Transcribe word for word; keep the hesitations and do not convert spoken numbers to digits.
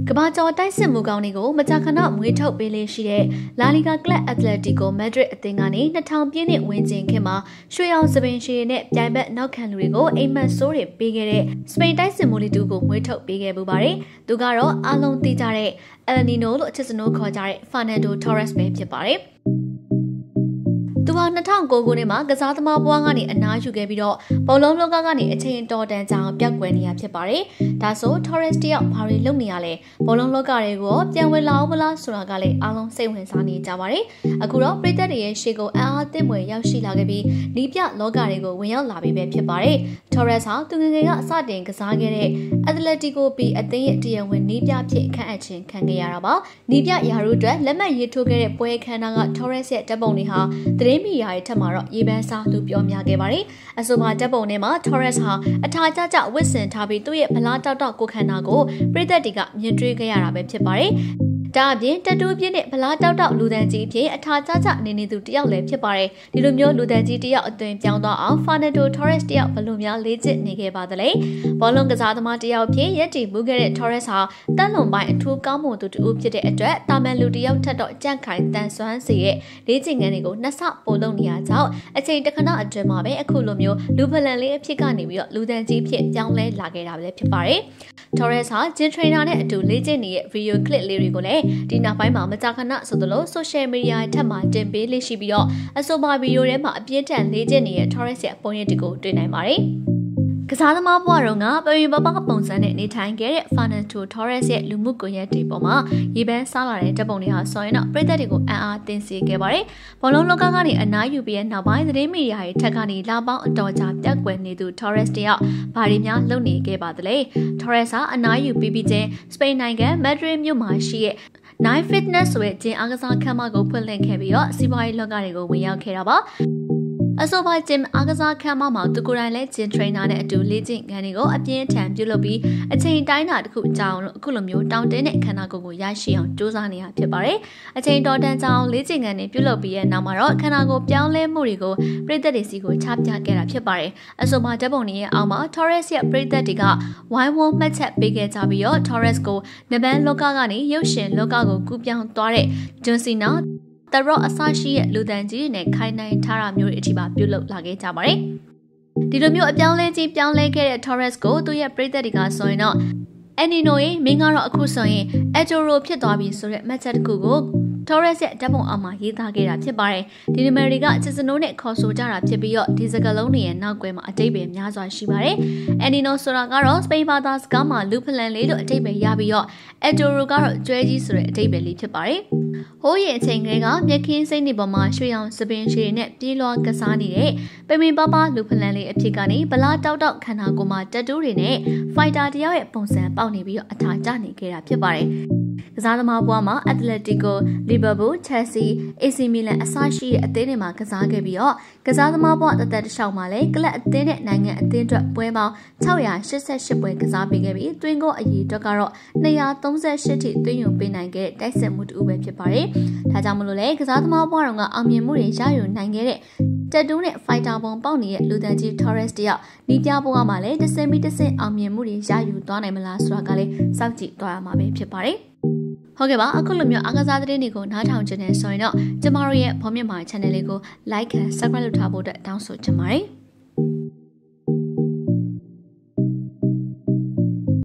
ကဘာကျော်တိုက်စစ်မှုကောင်းတွေကိုမကြာခဏမွေးထုတ်ပေးလေးရှိတဲ့လာလီဂါကလပ်အက်တလက်တီကိုမက်ဒရစ်အသင်းကနေနှစ်ထောင်ပြည့်နှစ်ဝင်ကျင်ခင်မှာရွှေရောင်စပင်ရှည်နဲ့ပြိုင်ဘက်နောက်ခံလူတွေကိုအိမ်မက်ဆိုးတွေပေးခဲ့တဲ့စပိန်တိုက်စစ်မှုလီတူကိုမွေးထုတ်ပေးခဲ့ပူပါတယ်။သူကတော့အားလုံးသိကြတဲ့အယ်နီနိုလို့အချစ်စနိုးခေါ်ကြတဲ့ဖာနန်ဒိုထော်ရက်စ်ပဲဖြစ်ပါတယ်။သူဟာနှစ်ထောင်ကိုခုနှစ်မှာကစားသမားဘွားကနေအနားယူခဲ့ပြီးတော့ဘောလုံးလောကကနေအချိန်တော်တန်ကြာအောင်ပြောက်ကွယ်နေရဖြစ်ပါတယ်။ဒါဆို Torres တယောက်ဘာတွေလုပ်နေရလဲဘောလုံးလောကတွေကိုပြန်ဝင်လာအောင်မလားဆိုတာကလည်းအားလုံးစိတ်ဝင်စားနေကြပါတယ်။အခုတော့ပြည်သက်တွေရဲ့ရှေ့ကိုအံ့အားသင့်ဖွယ်ရောက်ရှိလာခဲ့ပြီးနီးပြလောကတွေကိုဝင်ရောက်လာပြီပဲဖြစ်ပါတယ်။ Torres ဟာသူငယ်ငယ်ကစတင်ကစားခဲ့တဲ့ Atletico ပြီးအသင်းရဲ့တရားဝင်နီးပြဖြစ်ခန့်အပ်ခြင်းခံခဲ့ရတာပါ။နီးပြရာထူးအတွက်လက်မှတ်ရေးထိုးခဲ့တဲ့ပွဲခန်းနာက Torres ရဲ့တပ်ပုံတွေဟာသတင်းမီဒီယာရဲ့ထက်မှာတော့ရေပန်းစားသူပြောများခဲ့ပါတယ်။အဆိုပါတပ်ပုံထဲမှာ Torres ဟာအထာကျကျဝစ်စင်ထားပြီးသူ့ရဲ့ဗလားတောက်တောက်ကိုခန္ဓာကိုပြည်သက်တွေကမြင်တွေ့ခဲ့ရတာပဲဖြစ်ပါတယ်။ဒါအပြင်တတူးပြင်းနဲ့ဗလားတောက်တောက်လူတန်းကြီးအဖြစ်အထာကျကျနေနေသူတယောက်လည်းဖြစ်ပါတယ်။ဒီလိုမျိုးလူတန်းကြီးတယောက်အသွင်ပြောင်းသွားအောင် Fernando Torres တယောက်ဘလို့များလေ့ကျင့်နေခဲ့ပါသလဲ။ဘောလုံးကစားသမားတယောက်ဖြစ်ရက်တီမှုခဲ့တဲ့ Torres ဟာတက်လုံပိုင်းအထူးကောင်းမွန်သူတူဖြစ်တဲ့အတွက်တာမန်လူတယောက်ထက်တော့ကြန့်ခိုင်တန်ဆွမ်းစေရဲ့လေ့ကျင့်ခန်းတွေကိုနှစ်ဆပို့လုပ်နေရကြောင်းအချိန်တစ်ခဏအတွင်းမှာပဲအခုလိုမျိုးလူဖလန်လေးအဖြစ်ကနေပြီးတော့လူတန်းကြီးဖြစ်ပြောင်းလဲလာခဲ့တာပဲဖြစ်ပါတယ်။ Torres ဟာဂျင်ထရိနာနဲ့အတူလေ့ကျင့်နေတဲ့ video clip လေးတွေကိုလည်းဒီနောက်ပိုင်းမှာမကြာခဏဆိုသလို social media ထက်မှတင်ပေးလေးရှိပြီးတော့အဆိုပါဗီဒီယိုထဲမှာအပြင်းထန်လေ့ကျင့်နေတဲ့ Torres ရဲ့ပုံရိပ်တွေကိုတွေ့နိုင်ပါတယ်။ကစားသမားဘွားတော်ကပရီပပပုံစံနဲ့နေထိုင်ခဲ့တဲ့ Fernando Torres ရဲ့လူမှုကွန်ရက်တွေပေါ်မှာရေပန်းစားလာတဲ့ဓာတ်ပုံတွေဟာဆိုရင်တော့ပြည်သက်တွေကိုအံ့အားသင့်စေခဲ့ပါတယ်။ဘောလုံးလောကကနေအနားယူပြီးတဲ့နောက်ပိုင်းသတင်းမီဒီယာတွေထက်ကနေလာပေါင်းအတော်ကြာပြတ်ကွယ်နေသူ Torres တယောက်ဘာတွေများလုပ်နေခဲ့ပါသလဲ။ Torres ဟာအနားယူပြီးပြီးချင်းစပိန်နိုင်ငံမက်ဒရစ်မြို့မှာရှိတဲ့Nine Fitness ဆိုတဲ့ဂျင်အားကစားခန်းမကိုဖွင့်လှစ်ခဲ့ပြီးတော့စီးပွားရေးလောကတွေကိုဝင်ရောက်ခဲ့တာပါအဆိုပါဂျင်အားကစားခန်းမမှာသူကိုယ်တိုင်လည်းဂျင်ထရိနာနဲ့အတူလေ့ကျင့်ခန်းတွေကိုအပြင်းထန်ပြုလုပ်ပြီးအချိန်တိုင်းတာတစ်ခုကြာအောင်လို့အခုလိုမျိုးတောင်းတင်းတဲ့ခန္ဓာကိုယ်ကိုရရှိအောင်ကြိုးစားနေရဖြစ်ပါတယ်အချိန်တော်တန်ကြာအောင်လေ့ကျင့်ခန်းတွေပြုလုပ်ပြီးရဲ့နောက်မှာတော့ခန္ဓာကိုယ်ပြောင်းလဲမှုတွေကိုပြည်သက်တွေစီကိုချပြခဲ့တာဖြစ်ပါတယ်အဆိုပါဓာတ်ပုံတွေရဲ့အောက်မှာ Torres ရဲ့ပြည်သက်တွေကဝိုင်းဝန်းမှတ်ချက်ပေးခဲ့ကြပြီးတော့ Torres ကိုနဘန်လောကကနေရုပ်ရှင်လောကကိုကူးပြောင်းသွားတဲ့ဂျွန်စီနာတရော့အဆရှိရဲ့လူတန်းကြီးနဲ့ခိုင်နိုင်ထားတာမျိုးတွေအထိပါပြုလုပ်လာခဲ့ကြပါတယ်။ဒီလိုမျိုးအပြောင်းလဲကြီးပြောင်းလဲခဲ့တဲ့ Torres ကိုသူ့ရဲ့ပြည်သက်တွေကဆိုရင်တော့အန်နီနိုရဲ့မင်းကတော့အခုဆိုရင်အဂျိုရိုဖြစ်သွားပြီဆိုတဲ့မှတ်ချက်တစ်ခုကို Torres ရဲ့ဓာတ်ပုံအောက်မှာရေးသားခဲ့တာဖြစ်ပါတယ်။ဒီနမတွေကချစ်စနိုးနဲ့ခေါ်ဆိုကြတာဖြစ်ပြီးတော့ဒီစကားလုံးတွေရဲ့နောက်ကွယ်မှာအတိတ်ပဲများစွာရှိပါတယ်။အန်နီနိုဆိုတာကတော့စပိန်ဘာသာစကားမှာလူဖလန်လေးလို့အတိတ်ပဲရပြီးတော့အဂျိုရိုကတော့ကျွဲကြီးဆိုတဲ့အတိတ်ပဲလေးဖြစ်ပါတယ်။ဟိုးရဲ့အချိန်ကလေးကမြက်ခင်းစိမ့်နေပေါ်မှာရွှေရောင်စပင်ရှည်နဲ့ပြေးလွှားကစားနေတဲ့ပင်ပင်ပပလူဖလန်လေးအဖြစ်ကနေဗလာတောက်တောက်ခန္ဓာကိုယ်မှာတက်တူးတွေနဲ့ဖိုက်တာတယောက်ရဲ့ပုံစံပေါက်နေပြီးတော့အထာကျနေခဲ့တာဖြစ်ပါတယ်။ကစားသမားဘွားမှာ Atletico, Liverpool, Chelsea, အေ စီ Milan အစရှိတဲ့အသင်းတွေမှာကစားခဲ့ပြီးတော့ကစားသမားဘွားတသက်တစ်လျှောက်မှာလည်းကလပ်အသင်းနဲ့နိုင်ငံအသင်းအတွက်ပွဲပေါင်း၆၈၈ပွဲကစားပေးခဲ့ပြီးတွင်းကိုအရေးအတွက်ကတော့၂၃၈ထိတွင်းယူပေးနိုင်ခဲ့တဲ့တိုက်စစ်မှုတူပဲဖြစ်ပါတယ်။ဒါကြောင့်မလို့လေကစားသမားဘွားတော်ကအောင်မြင်မှုတွေရယူနိုင်ခဲ့တဲ့တက်တူးနဲ့ဖိုက်တာပုံပေါက်နေတဲ့လူတန်းကြီး Torres တယောက်နီးပြဘွားမှာလည်းတစ်စင်ပြီးတစ်စင်အောင်မြင်မှုတွေရယူသွားနိုင်မလားဆိုတာကလည်းစောင့်ကြည့်သွားရမှာပဲဖြစ်ပါတယ်။ဟုတ်ကဲ့ပါအခုလိုမျိုးအားကစားသတင်းတွေကိုနားထောင်ကြနေဆိုရင်တော့ကျမတို့ရဲ့ဘောမြင့်မာ channel လေးကို like and subscribe လုပ်ထားဖို့အတွက်တောင်းဆိုချင်ပါတယ်။